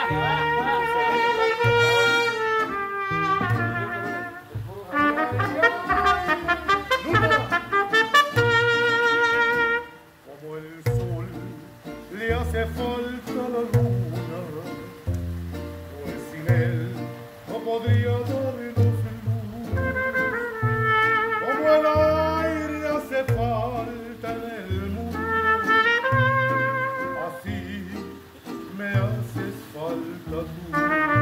Como el sol le hace falta la luna, pues sin él no podría darnos luz. Como el aire hace falta en el mundo, así me haces falta tú.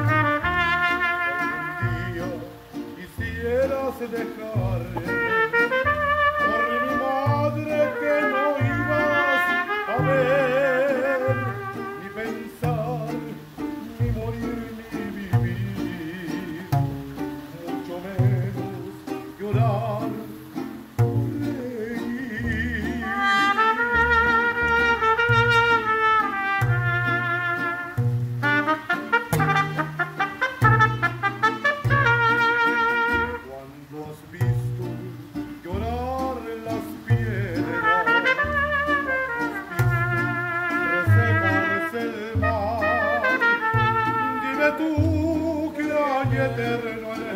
Algún día quisieras dejarme por mi madre que no ibas a ver, ni pensar, ni morir, ni vivir, mucho menos llorar por reír. Cuando has visto llorar las piedras, resecarse el mar, dime tú que hay eterno en